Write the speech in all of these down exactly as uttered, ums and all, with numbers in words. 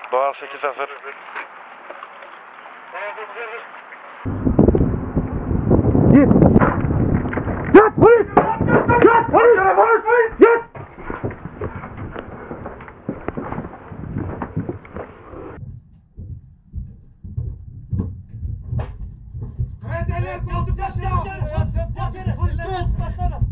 Doğan sekiz hazır. Git! Yat polis! Yat polis! Polis polis! Yat! Evet eller koltuk başına! Yat yat yat yat! Polis koltuk başına!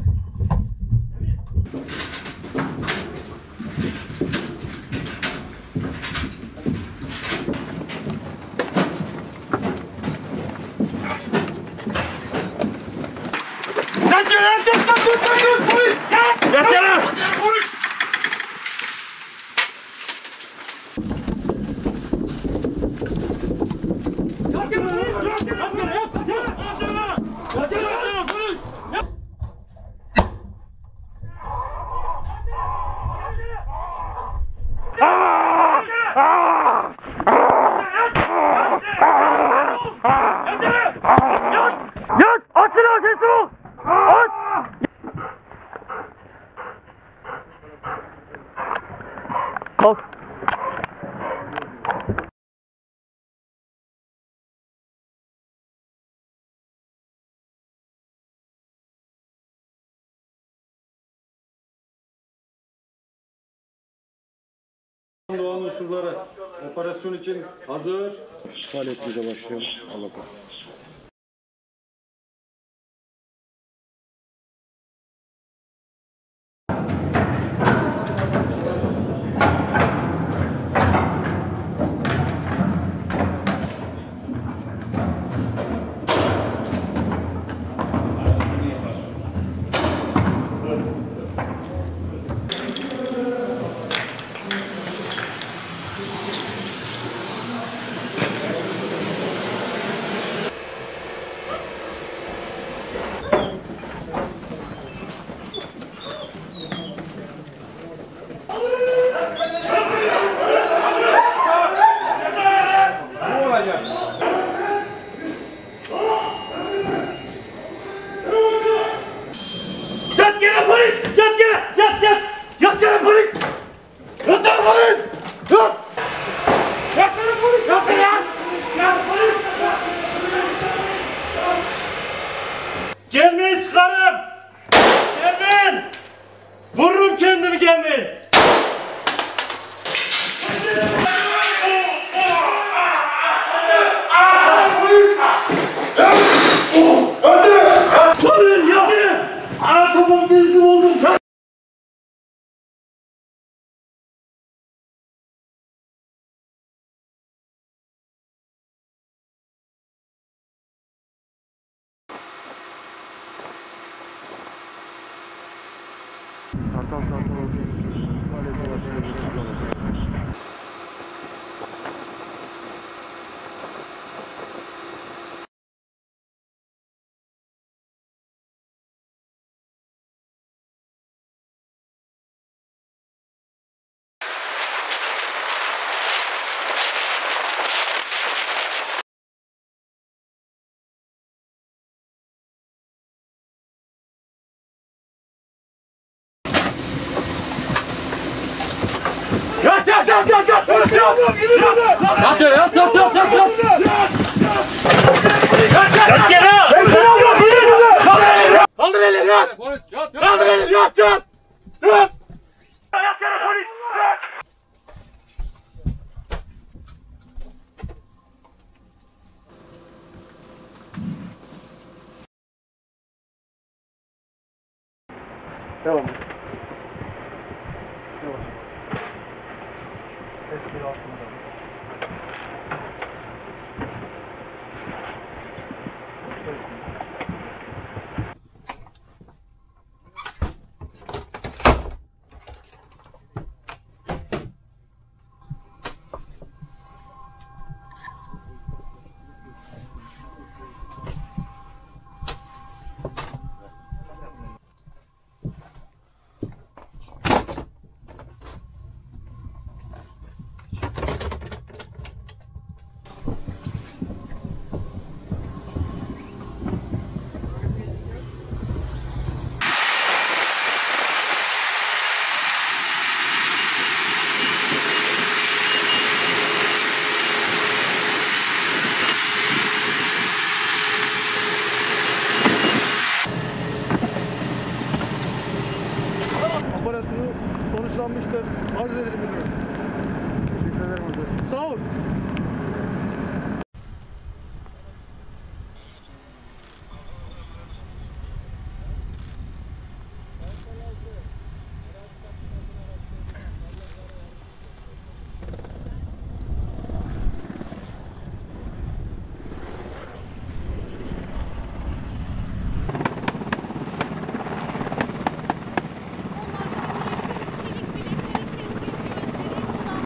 Yat yere! Yat yat yat yat yat! Polis! Yat! Yat yere! Polis! Yat yere! Yat yere! Yat yere! Yat yere! Yat yere! Polis! Yat! Aç silahı teslim ol! Aç! Kalk! Doğan unsurları operasyon için hazır. Faaliyetimize başlayalım. Allah korusun. Yat yere polis! Yat yere! Yat yat! Yat yere polis! Yat yere polis! Yat! Yat yere polis! Yat yere yat! Yat polis! Gelmeyin sıkarım! Gelmeyin! Vururum kendimi gelmeyin! Polis! Yat yere! Ana tamam teslim oldum! Tamam tamam tamam. Faaliyete başlayalım. Yat yat yat yat yat! Polis yat! Yat yere yat yat yat yat yat! Yat yat! Yat yere! Teslim ol! Kaldır elini! Yat! Kaldır elini! Yat yat! Yat! Yat yere polis! Yat! Devam. operasyonu sonuçlanmıştır. Arz ederim müdürüm. Teşekkür ederim müdürüm. Sağ ol. Çelik bilekleri, keskin gözleri, sağ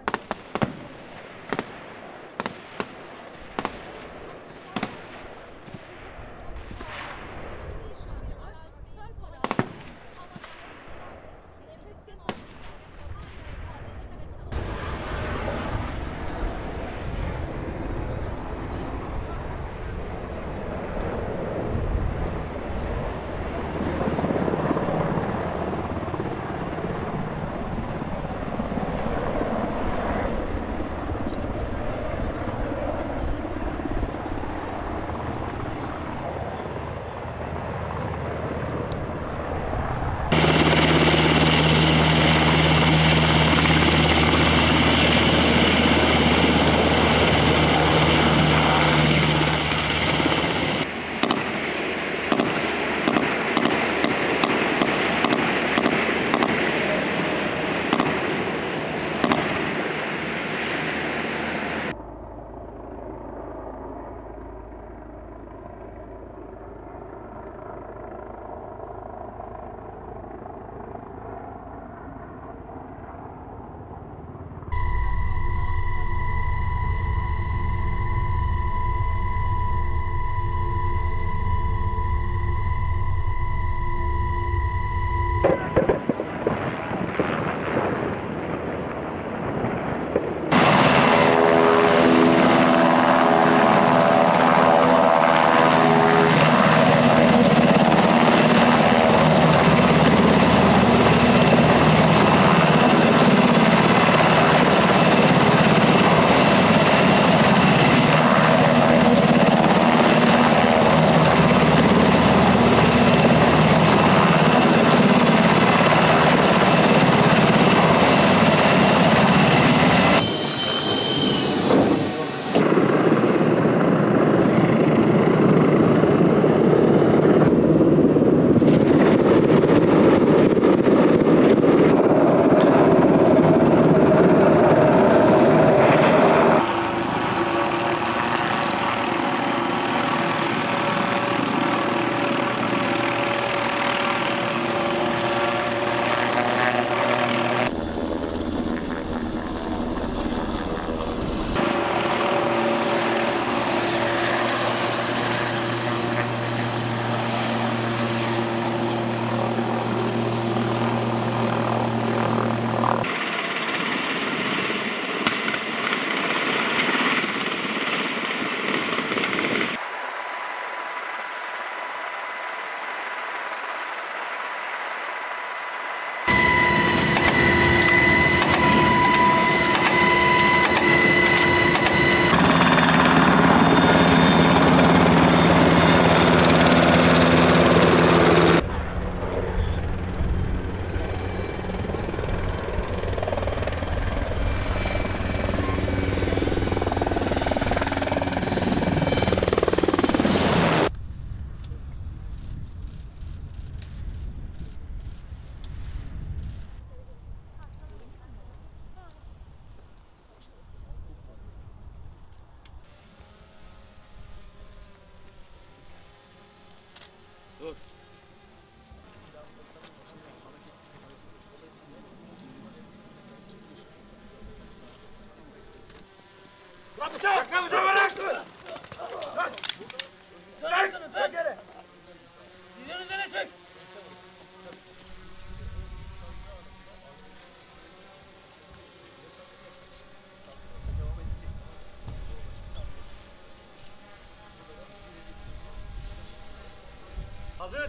Hazır.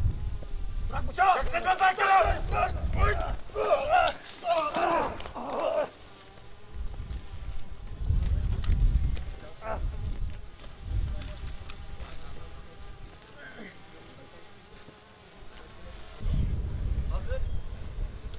Bırak bıçağı. Bırak sakin ol. Hazır.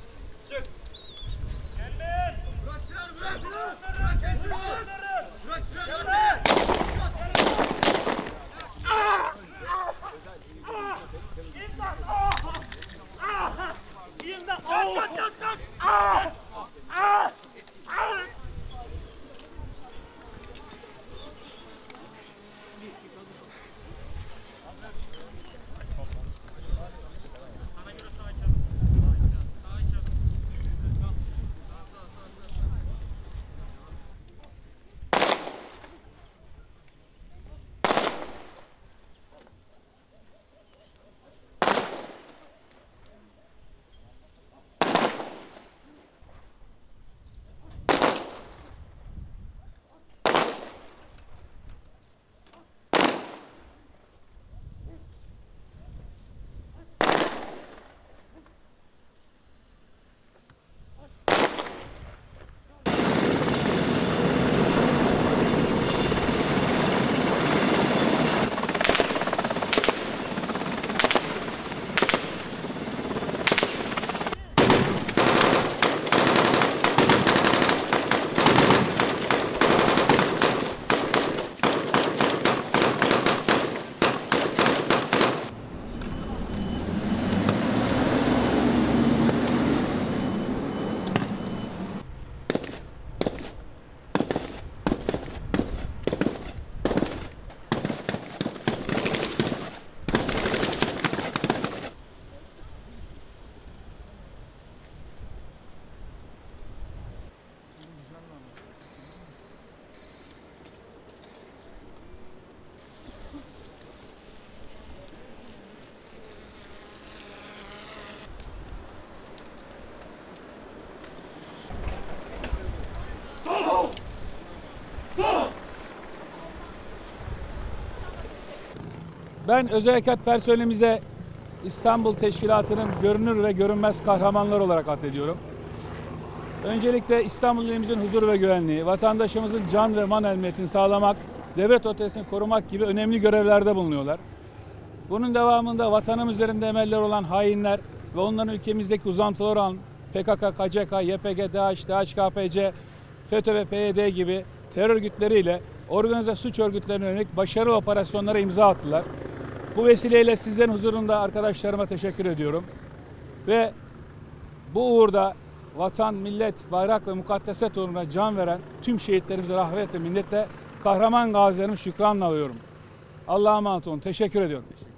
Ben özel harekat personelimize İstanbul Teşkilatı'nın görünür ve görünmez kahramanlar olarak addediyorum. Öncelikle İstanbul ilimizin huzur ve güvenliği, vatandaşımızın can ve mal emniyetini sağlamak, devlet otoritesini korumak gibi önemli görevlerde bulunuyorlar. Bunun devamında vatanımız üzerinde emeller olan hainler ve onların ülkemizdeki uzantıları olan P K K, K C K, Y P G, DAEŞ, DH K P C, FETÖ ve P Y D gibi terör örgütleriyle organize suç örgütlerine yönelik başarılı operasyonlara imza attılar. Bu vesileyle sizlerin huzurunda arkadaşlarıma teşekkür ediyorum. Ve bu uğurda vatan, millet, bayrak ve mukaddeset uğruna can veren tüm şehitlerimize rahmet ve minnetle kahraman gazilerimi şükranla alıyorum. Allah'a emanet olun. Teşekkür ediyorum.